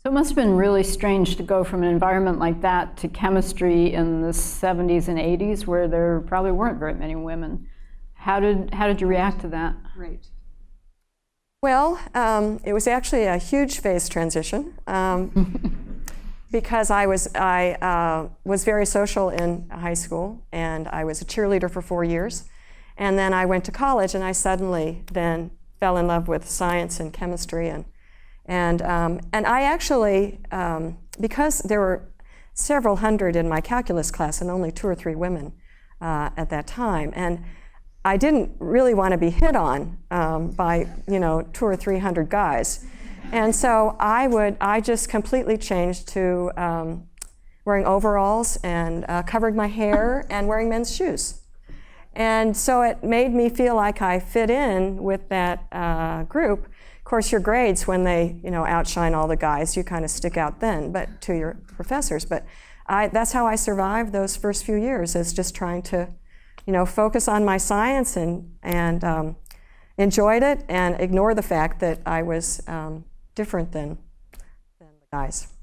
So it must have been really strange to go from an environment like that to chemistry in the 70s and 80s, where there probably weren't very many women. How did you react to that? Right. Well, it was actually a huge phase transition because I was very social in high school, and I was a cheerleader for 4 years. And then I went to college, and I suddenly then fell in love with science and chemistry. And I actually, because there were several hundred in my calculus class and only 2 or 3 women at that time, and I didn't really want to be hit on by 200 or 300 guys, and so I just completely changed to wearing overalls and covering my hair and wearing men's shoes, and so it made me feel like I fit in with that group. Of course, your grades, when they outshine all the guys, you kind of stick out then, but to your professors. But that's how I survived those first few years, is just trying to focus on my science and enjoyed it and ignore the fact that I was different than the guys.